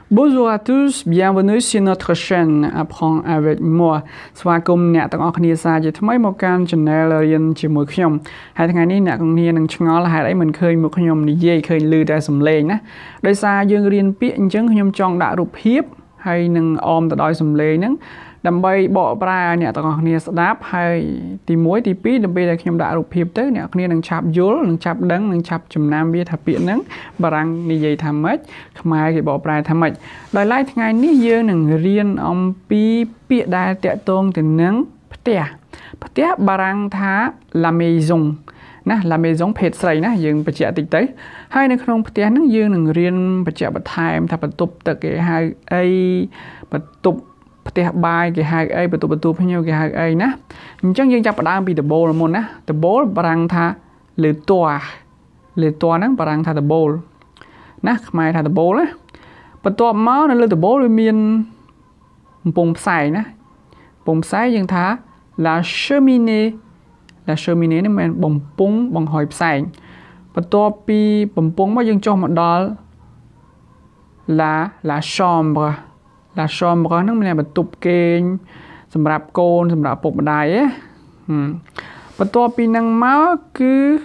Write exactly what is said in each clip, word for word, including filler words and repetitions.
Bonjour à tous, bienvenue sur notre chaîne Apprends avec moi ស្វាគមន៍អ្នកទាំងអស់គ្នាសាជាថ្មីមកកាន់ channel រៀនជាមួយខ្ញុំហើយថ្ងៃនេះអ្នកទាំងគ្នានឹងឆ្ងល់ហេតុអីមិនឃើញមុខខ្ញុំនិយាយឃើញឮតែសំឡេងណាដោយសារយើងរៀនពាក្យអញ្ចឹងខ្ញុំចង់ដាក់រូបភាពហើយនឹងអមទៅដោយសំឡេងហ្នឹងដើម្បីបកប្រែឲ្យអ្នកទាំងអស់គ្នាស្ដាប់ហើយទីមួយទីពីរដើម្បីឲ្យខ្ញុំដាក់រូបភាពទៅអ្នកគ្នានឹងឆាប់យល់នឹងឆាប់ដឹងនឹងឆាប់ចំណាំវាថាពាក្យហ្នឹងបារាំងនិយាយថាម៉េចខ្មែរគេបកប្រែថាម៉េចដោយឡែកថ្ងៃនេះយើងនឹងរៀនអំពីពាក្យដែលតាក់ទងទៅនឹងផ្ទះផ្ទះបារាំងថា la maison ណា la maison ភេទស្រីណាយើងបញ្ជាក់តិចទៅហើយនៅក្នុងផ្ទះហ្នឹងយើងនឹងរៀនបញ្ជាក់បន្ថែមថាបន្ទប់ទឹកគេហៅអីបន្ទប់ផ្ទះបាយគេហៅអីបន្ទប់បន្ទូភ្ញៀវគេហៅអីណាអញ្ចឹងយើងចាប់ផ្ដើមពីដំបូលមុនណាដំបូលបារាំងថា le toit le toit ហ្នឹងបារាំងថាដំបូលណាខ្មែរថាដំបូលណាបន្ទាប់មកនៅលើដំបូលវាមានបំពង់ផ្សែងណាបំពង់ផ្សែងយើងថា la cheminée la cheminée នេះមានបំពង់បង្ហុយផ្សែងបន្ទាប់ពីបំពង់មកយើងចុះមកដល់ la la chambre la chambre ហ្នឹងមានបន្ទប់គេងសម្រាប់កូនសម្រាប់ឪពុកម្ដាយឯងបន្ទាប់ពីហ្នឹងមកគឺ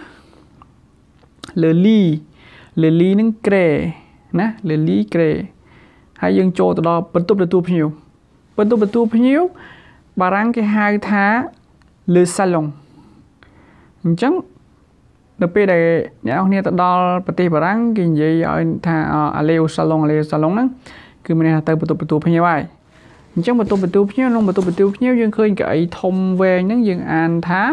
le lit le lit ហ្នឹងក្រែណា le lit ក្រែហើយយើងចូលទៅដល់បន្ទប់ទទួលភ្ញៀវបន្ទប់ទទួលភ្ញៀវបារាំងគេហៅថា le salon អញ្ចឹងនៅពេលដែលអ្នកនរគ្នាទៅដល់ប្រទេសបារាំងគេនិយាយឲ្យថា aller au salon aller au salon ហ្នឹងគឺមានន័យថាទៅបន្ទប់ទទួលភ្ញៀវហើយអញ្ចឹងបន្ទប់ទទួលភ្ញៀវក្នុងបន្ទប់ទទួលភ្ញៀវយើងឃើញកៅអីធំវែងហ្នឹងយើងអានថា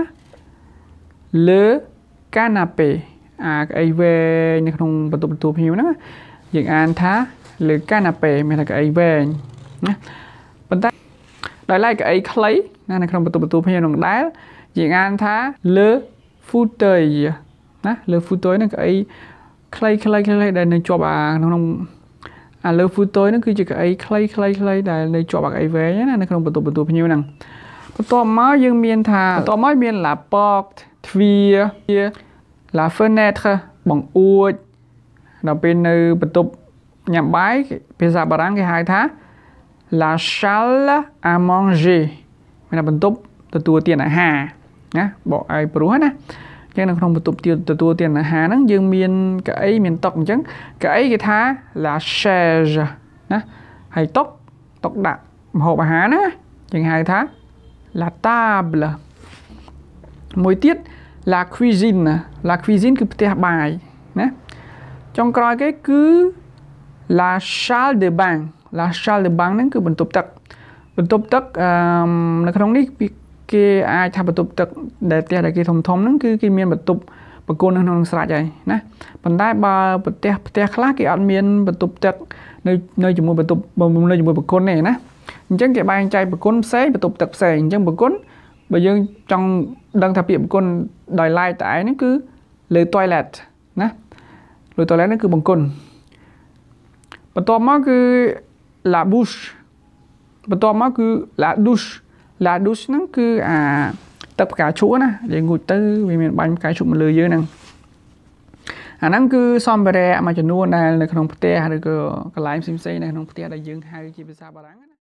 le canapé អាកៅអីវែងនៅក្នុងបន្ទប់ទទួលភ្ញៀវហ្នឹងយើងអានថា le canapé មានថាកៅអីវែងណាប៉ុន្តែដោយឡែកកៅអីខ្លីណានៅក្នុងបន្ទប់ទទួលភ្ញៀវហ្នឹងដែរយើងអានថា le fauteuil ណា le fauteuil ហ្នឹងកៅអីខ្លីខ្លីខ្លីដែលនៅជាប់អាក្នុងអាលើ fauteuil ហ្នឹងគឺជាកៅអីខ្លីខ្លីខ្លីដែលនៅជាប់អាកៅអីវែងណានៅក្នុងបន្ទប់បន្ទូភ្ញៀវហ្នឹងបន្ទាប់មកយើងមានថាបន្ទាប់មកមាន la porte ទ្វារ la fenêtre បង្អួចដល់ពេលនៅបន្ទប់ញ៉ាំបាយភាសាបារាំងគេហៅថា la salle à manger មានថាបន្ទប់ទទួលទានអាហារណាបកឲ្យព្រោះណាចឹងនៅក្នុងបន្ទប់ទទួលទានអាហារហ្នឹងយើងមានកៅអីមានតុអញ្ចឹងកៅអីគេថា la chaise ណាហើយតុតុដាក់ម្ហូបអាហារណាយើងហៅថា la table មួយទៀត la cuisine la cuisine គឺផ្ទះបាយណាចុងក្រោយគេគឺ la salle de bain la salle de bain ហ្នឹងគឺបន្ទប់ទឹកបន្ទប់ទឹកអឺនៅក្នុងនេះគេអាចថាបន្ទប់ទឹកដែលផ្ទះដែលគេធំធំហ្នឹងគឺគេមានបន្ទប់បង្គន់នៅក្នុងស្រេចហើយណាប៉ុន្តែបើប្រទេសផ្ទះខ្លះគេអត់មានបន្ទប់ទឹកនៅនៅជាមួយបន្ទប់នៅជាមួយបង្គន់ទេណាអញ្ចឹងគេបែងចែកបង្គន់ផ្សេងបន្ទប់ទឹកផ្សេងអញ្ចឹងបង្គន់បើយើងចង់ដឹងថាពាក្យបង្គន់ដោយឡែកតែឯងហ្នឹងគឺលើ toilet ណាលើ toilet ហ្នឹងគឺបង្គន់បន្ទាប់មកគឺ la bouche បន្ទាប់មកគឺ la douche la douche ហ្នឹងគឺអាទឹកផ្កាឈូកណាយើងងូតទៅវាមានបាញ់ផ្កាឈូកមកលើយើងហ្នឹងអាហ្នឹងគឺសម្ភារៈមួយចំនួនដែលនៅក្នុងផ្ទះឬក៏កន្លែងផ្សេងៗនៅក្នុងផ្ទះដែលយើងហៅជាភាសាបារាំង